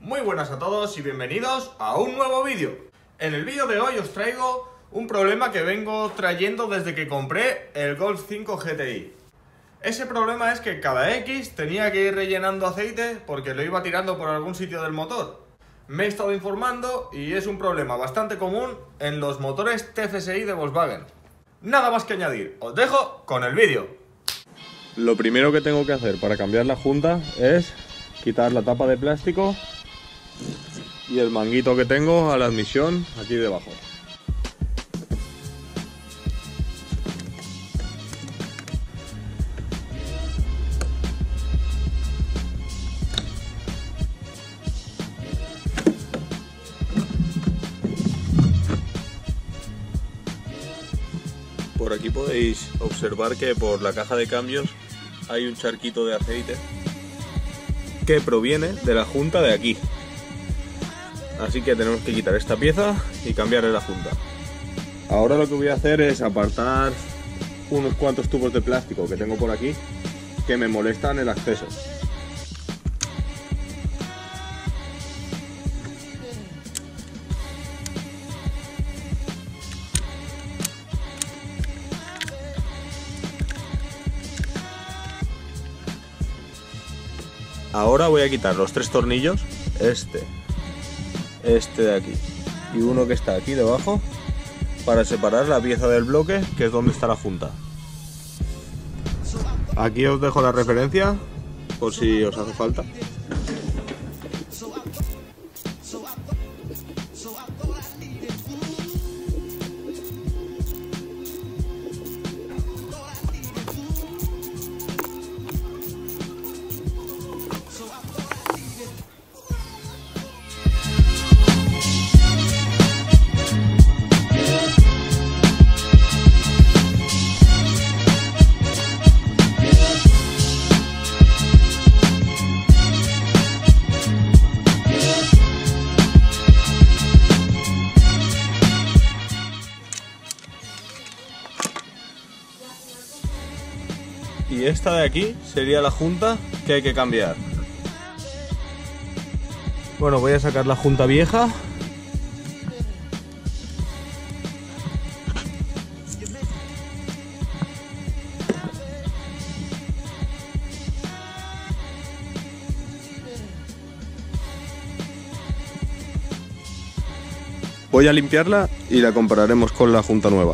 Muy buenas a todos y bienvenidos a un nuevo vídeo. En el vídeo de hoy os traigo un problema que vengo trayendo desde que compré el Golf 5 GTI. Ese problema es que cada X tenía que ir rellenando aceite porque lo iba tirando por algún sitio del motor. Me he estado informando y es un problema bastante común en los motores TFSI de Volkswagen. Nada más que añadir, os dejo con el vídeo. Lo primero que tengo que hacer para cambiar la junta es quitar la tapa de plástico y el manguito que tengo a la admisión aquí debajo. Por aquí podéis observar que por la caja de cambios hay un charquito de aceite que proviene de la junta de aquí. Así que tenemos que quitar esta pieza y cambiarle la junta. Ahora lo que voy a hacer es apartar unos cuantos tubos de plástico que tengo por aquí que me molestan el acceso. Ahora voy a quitar los tres tornillos, este de aquí y uno que está aquí debajo, para separar la pieza del bloque, que es donde está la junta. Aquí os dejo la referencia por si os hace falta. Y esta de aquí sería la junta que hay que cambiar. Bueno, voy a sacar la junta vieja. Voy a limpiarla y la compararemos con la junta nueva.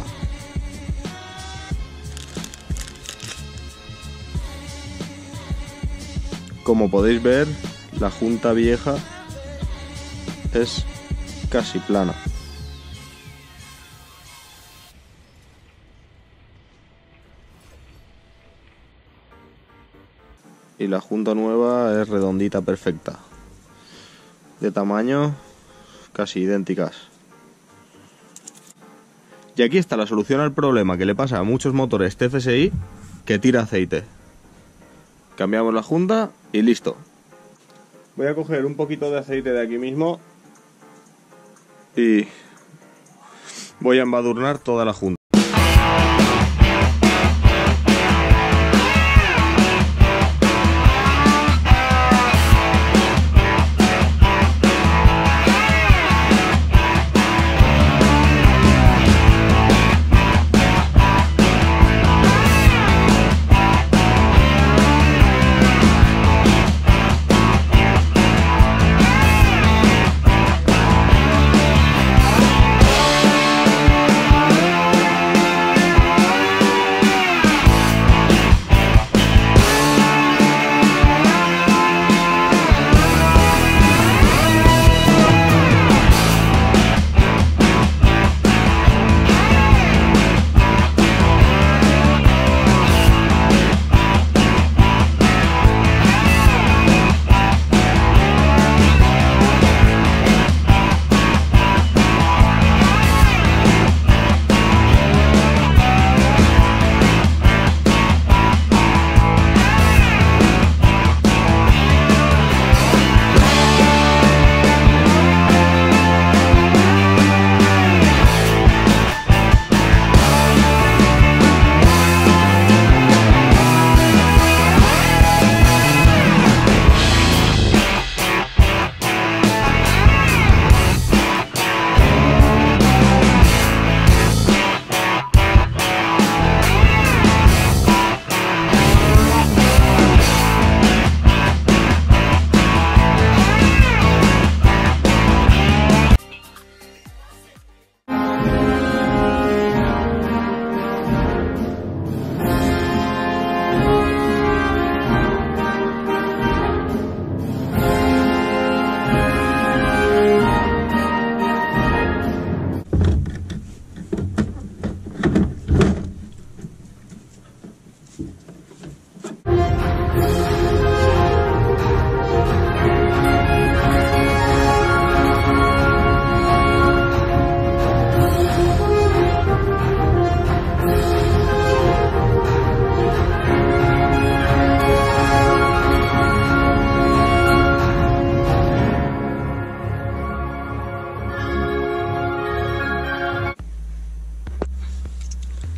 Como podéis ver, la junta vieja es casi plana. Y la junta nueva es redondita, perfecta. De tamaño, casi idénticas. Y aquí está la solución al problema que le pasa a muchos motores TFSI, que tira aceite. Cambiamos la junta y listo. Voy a coger un poquito de aceite de aquí mismo y voy a embadurnar toda la junta.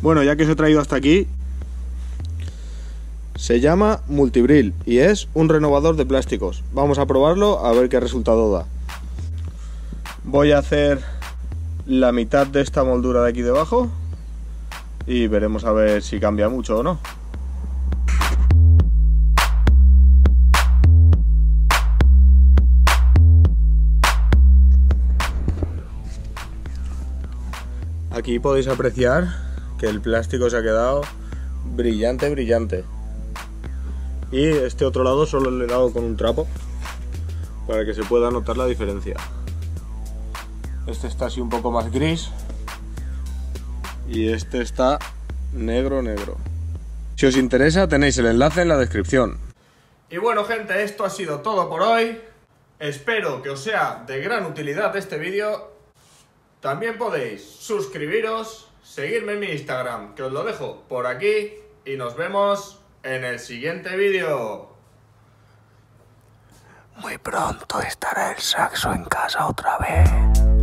Bueno, ya que os he traído hasta aquí, se llama Multibril y es un renovador de plásticos. Vamos a probarlo a ver qué resultado da. Voy a hacer la mitad de esta moldura de aquí debajo y veremos a ver si cambia mucho o no. Aquí podéis apreciar que el plástico se ha quedado brillante, brillante. Y este otro lado solo le he dado con un trapo para que se pueda notar la diferencia. Este está así un poco más gris y este está negro, negro. Si os interesa tenéis el enlace en la descripción. Y bueno, gente, esto ha sido todo por hoy. Espero que os sea de gran utilidad este vídeo. También podéis suscribiros, seguirme en mi Instagram, que os lo dejo por aquí, y nos vemos en el siguiente vídeo. Muy pronto estará el saxo en casa otra vez.